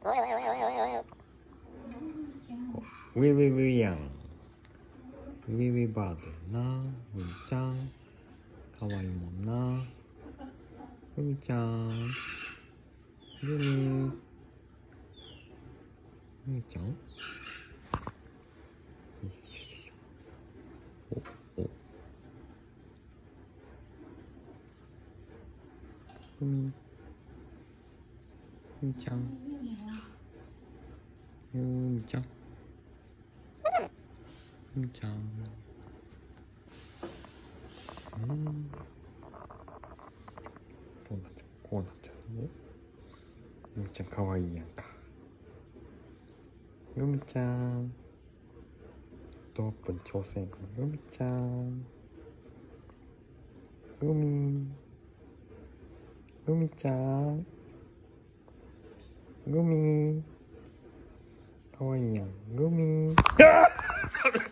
ウェウェウェやん。ウェウェバードやな。みーちゃんかわいいもんな。ふみちゃん、ふみちゃん、おふみちゃん、ふみちゃん、ふみちゃん、こうなっちゃうね。ふみちゃんかわいいやんか。ふみちゃん、ドアップに挑戦。ふみちゃん、ふみちゃん、グミかわいいやん。グミ。